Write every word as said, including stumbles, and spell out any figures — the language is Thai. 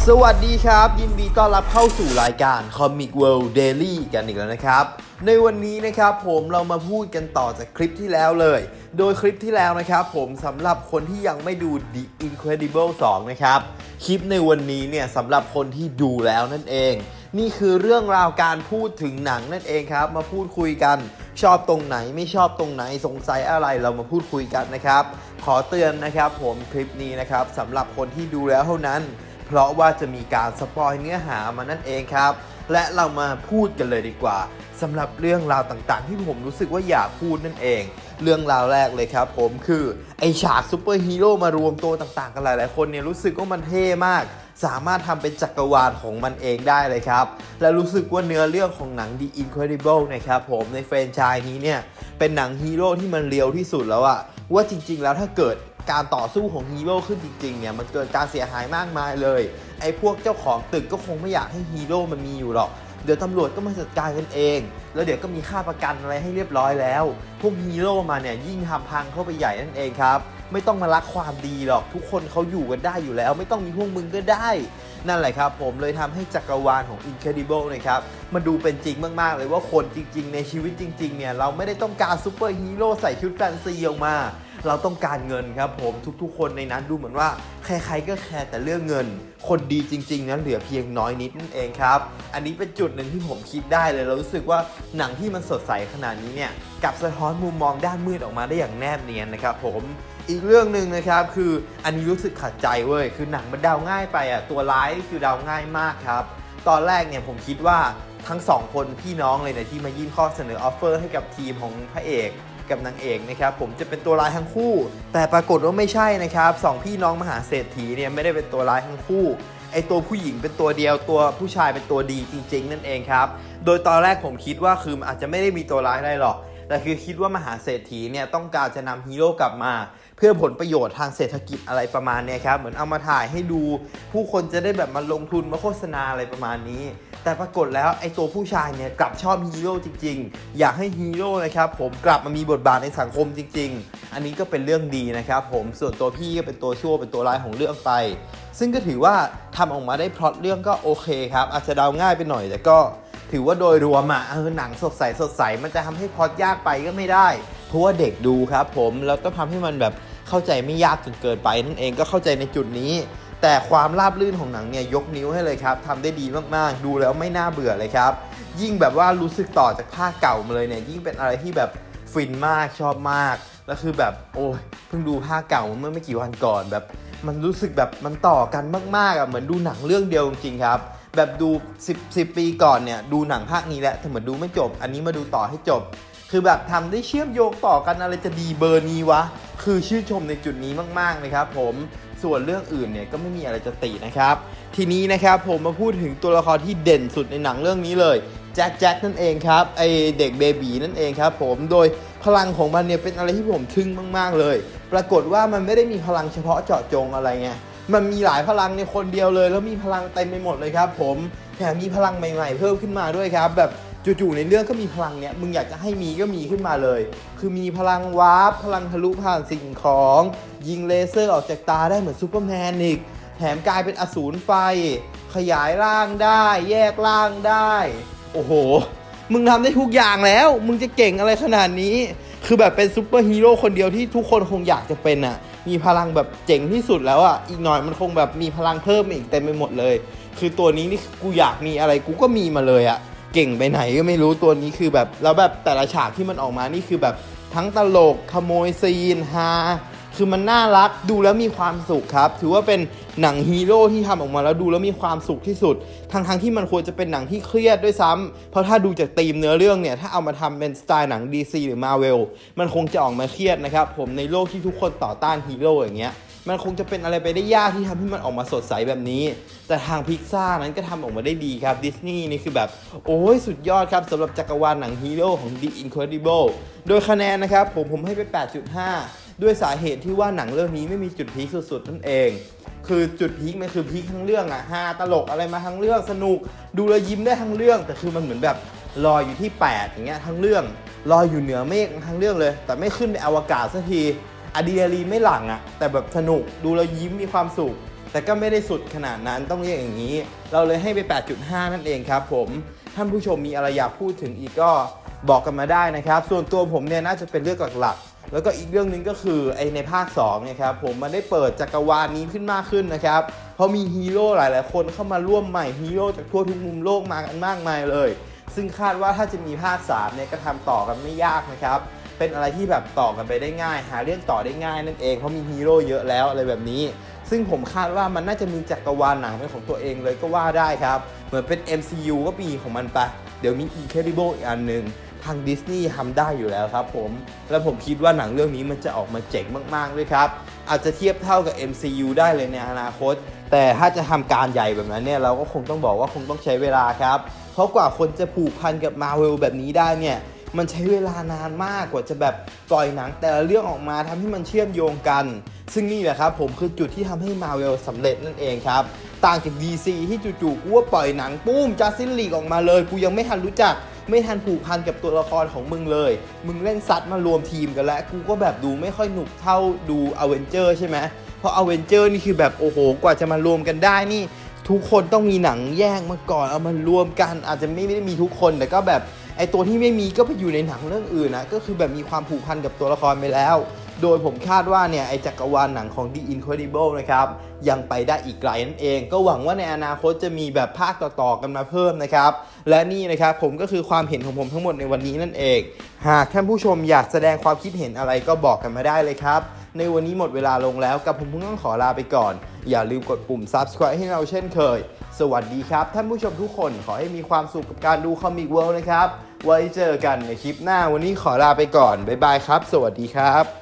สวัสดีครับยินดีต้อนรับเข้าสู่รายการ Comic World Daily กันอีกแล้วนะครับในวันนี้นะครับผมเรามาพูดกันต่อจากคลิปที่แล้วเลยโดยคลิปที่แล้วนะครับผมสำหรับคนที่ยังไม่ดู The Incredible สองนะครับคลิปในวันนี้เนี่ยสำหรับคนที่ดูแล้วนั่นเองนี่คือเรื่องราวการพูดถึงหนังนั่นเองครับมาพูดคุยกันชอบตรงไหนไม่ชอบตรงไหนสงสัยอะไรเรามาพูดคุยกันนะครับขอเตือนนะครับผมคลิปนี้นะครับสำหรับคนที่ดูแล้วเท่านั้นเพราะว่าจะมีการสปอยเนื้อหามานั่นเองครับและเรามาพูดกันเลยดีกว่าสำหรับเรื่องราวต่างๆที่ผมรู้สึกว่าอยากพูดนั่นเองเรื่องราวแรกเลยครับผมคือไอฉากซูเปอร์ฮีโร่มารวมตัวต่างๆกันหลายๆคนเนี่ยรู้สึกว่ามันเท่มากสามารถทำเป็นจักรวาลของมันเองได้เลยครับและรู้สึกว่าเนื้อเรื่องของหนัง The Incredible นะครับผมในแฟรนไชส์นี้เนี่ยเป็นหนังฮีโร่ที่มันเรียวที่สุดแล้วอะว่าจริงๆแล้วถ้าเกิดการต่อสู้ของฮีโร่ขึ้นจริงๆเนี่ยมันเกิดการเสียหายมากมายเลยไอ้พวกเจ้าของตึกก็คงไม่อยากให้ฮีโร่มันมีอยู่หรอกเดี๋ยวตำรวจก็มาจัดการกันเองแล้วเดี๋ยวก็มีค่าประกันอะไรให้เรียบร้อยแล้วพวกฮีโร่มาเนี่ยยิ่งทำพังเข้าไปใหญ่นั่นเองครับไม่ต้องมารักความดีหรอกทุกคนเขาอยู่กันได้อยู่แล้วไม่ต้องมีพวกมึงก็ได้นั่นแหละครับผมเลยทำให้จักรวาลของ Incredible นะครับมันดูเป็นจริงมากๆเลยว่าคนจริงๆในชีวิตจริงๆเนี่ยเราไม่ได้ต้องการซูเปอร์ฮีโร่ใส่ชุดแฟนซีออกมาเราต้องการเงินครับผมทุกๆคนในนั้นดูเหมือนว่าใครๆก็แคร์แต่เรื่องเงินคนดีจริงๆนั้นเหลือเพียงน้อยนิดนั่นเองครับอันนี้เป็นจุดหนึ่งที่ผมคิดได้เลยเรารู้สึกว่าหนังที่มันสดใสขนาดนี้เนี่ยกลับสะท้อนมุมมองด้านมืดออกมาได้อย่างแนบเนียนนะครับผมอีกเรื่องหนึ่งนะครับคืออันนี้รู้สึกขัดใจเว้ยคือหนังมันเดาง่ายไปอ่ะตัวร้ายคือเดาง่ายมากครับตอนแรกเนี่ยผมคิดว่าทั้งสองคนพี่น้องเลยเนี่ยที่มายื่นข้อเสนอออฟเฟอร์ให้กับทีมของพระเอกกับนางเอกนะครับผมจะเป็นตัวร้ายทั้งคู่แต่ปรากฏว่าไม่ใช่นะครับสองพี่น้องมหาเศรษฐีเนี่ยไม่ได้เป็นตัวร้ายทั้งคู่ไอตัวผู้หญิงเป็นตัวเดียวตัวผู้ชายเป็นตัวดีจริงๆนั่นเองครับโดยตอนแรกผมคิดว่าคืออาจจะไม่ได้มีตัวร้ายอะไรหรอกแต่คือคิดว่ามหาเศรษฐีเนี่ยต้องการจะนำฮีโร่กลับมาเพื่อผลประโยชน์ทางเศรษฐกิจอะไรประมาณนี้ครับเหมือนเอามาถ่ายให้ดูผู้คนจะได้แบบมาลงทุนมาโฆษณาอะไรประมาณนี้แต่ปรากฏแล้วไอ้ตัวผู้ชายเนี่ยกลับชอบฮีโร่จริงๆอยากให้ฮีโร่นะครับผมกลับมามีบทบาทในสังคมจริงๆอันนี้ก็เป็นเรื่องดีนะครับผมส่วนตัวพี่ก็เป็นตัวชั่วเป็นตัวร้ายของเรื่องไปซึ่งก็ถือว่าทำออกมาได้พล็อตเรื่องก็โอเคครับอาจจะเดาง่ายไปหน่อยแต่ก็ถือว่าโดยรวมอ่ะเออหนังสดใสสดใสมันจะทำให้พล็อตยากไปก็ไม่ได้เพราะว่าเด็กดูครับผมแล้วก็ทำให้มันแบบเข้าใจไม่ยากจนเกินไปนั่นเองก็เข้าใจในจุดนี้แต่ความราบรื่นของหนังเนี่ยยกนิ้วให้เลยครับทำได้ดีมากๆดูแล้วไม่น่าเบื่อเลยครับยิ่งแบบว่ารู้สึกต่อจากภาคเก่ามาเลยเนี่ยยิ่งเป็นอะไรที่แบบฟินมากชอบมากแล้วคือแบบโอ้ยเพิ่งดูภาคเก่าเมื่อไม่กี่วันก่อนแบบมันรู้สึกแบบมันต่อกันมากๆอ่ะเหมือนดูหนังเรื่องเดียวจริงๆครับแบบดูสิบ สิบปีก่อนเนี่ยดูหนังภาคนี้แหละแต่เหมือนดูไม่จบอันนี้มาดูต่อให้จบคือแบบทำได้เชื่อมโยงต่อกันอะไรจะดีเบอร์นี้วะคือชื่นชมในจุดนี้มากๆเลยครับผมส่วนเรื่องอื่นเนี่ยก็ไม่มีอะไรจะตินะครับทีนี้นะครับผมมาพูดถึงตัวละครที่เด่นสุดในหนังเรื่องนี้เลยแจ็คแจ็คนั่นเองครับไอเด็กเบบีนั่นเองครับผมโดยพลังของมันเนี่ยเป็นอะไรที่ผมทึ่งมากๆเลยปรากฏว่ามันไม่ได้มีพลังเฉพาะเจาะจงอะไรไงมันมีหลายพลังในคนเดียวเลยแล้วมีพลังเต็มไปหมดเลยครับผมแถมมีพลังใหม่ๆเพิ่มขึ้นมาด้วยครับแบบจู่ๆในเรื่องก็มีพลังเนี้ยมึงอยากจะให้มีก็มีขึ้นมาเลยคือมีพลังวาร์ปพลังทะลุผ่านสิ่งของยิงเลเซอร์ออกจากตาได้เหมือนซูเปอร์แมนอีกแถมกลายเป็นอสูรไฟขยายร่างได้แยกร่างได้โอ้โหมึงทำได้ทุกอย่างแล้วมึงจะเก่งอะไรขนาดนี้คือแบบเป็นซูเปอร์ฮีโร่คนเดียวที่ทุกคนคงอยากจะเป็นอ่ะมีพลังแบบเจ๋งที่สุดแล้วอ่ะอีกหน่อยมันคงแบบมีพลังเพิ่มอีกเต็มไปหมดเลยคือตัวนี้นี่กูอยากมีอะไรกูก็มีมาเลยอ่ะเก่งไปไหนก็ไม่รู้ตัวนี้คือแบบแล้วแบบแต่ละฉากที่มันออกมานี่คือแบบทั้งตลกขโมยซีนฮาคือมันน่ารักดูแล้วมีความสุขครับถือว่าเป็นหนังฮีโร่ที่ทำออกมาแล้วดูแล้วมีความสุขที่สุดทั้งทั้งที่มันควรจะเป็นหนังที่เครียดด้วยซ้ำเพราะถ้าดูจากธีมเนื้อเรื่องเนี่ยถ้าเอามาทำเป็นสไตล์หนัง ดี ซี หรือ Marvel มันคงจะออกมาเครียดนะครับผมในโลกที่ทุกคนต่อต้านฮีโร่อย่างเงี้ยมันคงจะเป็นอะไรไปได้ยากที่ทำให้มันออกมาสดใสแบบนี้แต่ทางพิกซ่านั้นก็ทำออกมาได้ดีครับดิสนีย์นี่คือแบบโอ้ยสุดยอดครับสำหรับจักรวาลหนังฮีโร่ของ The Incredible โดยคะแนนนะครับผมผมให้ไป แปดจุดห้า ด้วยสาเหตุที่ว่าหนังเรื่องนี้ไม่มีจุดพีคสุดๆนั่นเองคือจุดพีคมันคือพีคทั้งเรื่องอะฮาตลกอะไรมาทั้งเรื่องสนุกดูแล้วยิ้มได้ทั้งเรื่องแต่คือมันเหมือนแบบลอยอยู่ที่แปดอย่างเงี้ยทั้งเรื่องลอยอยู่เหนือเมฆทั้งเรื่องเลยแต่ไม่ขึ้นในอวกาศสักทีอะดรีนาลีนไม่หลั่งอะแต่แบบสนุกดูแล้วยิ้มมีความสุขแต่ก็ไม่ได้สุดขนาดนั้นต้องเรียกอย่างนี้เราเลยให้ไป แปดจุดห้า นั่นเองครับผมท่านผู้ชมมีอะไรอยากพูดถึงอีกก็บอกกันมาได้นะครับส่วนตัวผมเนี่ยน่าจะเป็นเรื่องหลักๆแล้วก็อีกเรื่องนึงก็คือไอในภาคสองเนี่ยครับผมมันได้เปิดจักรวาลนี้ขึ้นมากขึ้นนะครับเพราะมีฮีโร่หลายๆคนเข้ามาร่วมใหม่ฮีโร่จากทั่วทุกมุมโลกมากันมากมายเลยซึ่งคาดว่าถ้าจะมีภาคสามเนี่ยก็ทำต่อกันไม่ยากนะครับเป็นอะไรที่แบบต่อกันไปได้ง่ายหาเรื่องต่อได้ง่ายนั่นเองเพราะมีฮีโร่เยอะแล้วอะไรแบบนี้ซึ่งผมคาดว่ามันน่าจะมีจักรวาลหนังเป็นของตัวเองเลยก็ว่าได้ครับเหมือนเป็น เอ็ม ซี ยู ก็ปีของมันไปเดี๋ยวมี Incredible อีกอันหนึ่งทางดิสนีย์ทำได้อยู่แล้วครับผมและผมคิดว่าหนังเรื่องนี้มันจะออกมาเจ๋งมากๆด้วยครับอาจจะเทียบเท่ากับ เอ็ม ซี ยู ได้เลยในอนาคตแต่ถ้าจะทำการใหญ่แบบนั้นเนี่ยเราก็คงต้องบอกว่าคงต้องใช้เวลาครับเพราะกว่าคนจะผูกพันกับ Marvel แบบนี้ได้เนี่ยมันใช้เวลานานมากกว่าจะแบบปล่อยหนังแต่ละเรื่องออกมาทำให้มันเชื่อมโยงกันซึ่งนี่แหละครับผมคือจุดที่ทำให้ Marvel สำเร็จนั่นเองครับต่างจาก ดี ซี ที่จู่ๆกูว่าปล่อยหนังปุ้ม Justice League ออกมาเลยกูยังไม่ทันรู้จักไม่ทันผูกพันกับตัวละครของมึงเลยมึงเล่นซัดมารวมทีมกันแล้วกูก็แบบดูไม่ค่อยหนุกเท่าดู Avenger ใช่ไหมเพราะ Avenger นี่คือแบบโอ้โหกว่าจะมารวมกันได้นี่ทุกคนต้องมีหนังแยกมาก่อนเอามารวมกันอาจจะไม่ได้มีทุกคนแต่ก็แบบไอตัวที่ไม่มีก็ไปอยู่ในหนังเรื่องอื่นนะก็คือแบบมีความผูกพันกับตัวละครไปแล้วโดยผมคาดว่าเนี่ยไอจักรวาลหนังของ The Incredible นะครับยังไปได้อีกไกลนั่นเองก็หวังว่าในอนาคตจะมีแบบภาคต่อๆกันมาเพิ่มนะครับและนี่นะครับผมก็คือความเห็นของผมทั้งหมดในวันนี้นั่นเองหากท่านผู้ชมอยากแสดงความคิดเห็นอะไรก็บอกกันมาได้เลยครับในวันนี้หมดเวลาลงแล้วกับผมเพิ่งต้องขอลาไปก่อนอย่าลืมกดปุ่ม Subscribe ให้เราเช่นเคยสวัสดีครับท่านผู้ชมทุกคนขอให้มีความสุขกับการดู Comic World นะครับไว้เจอกันในคลิปหน้าวันนี้ขอลาไปก่อนบ๊ายบายครับสวัสดีครับ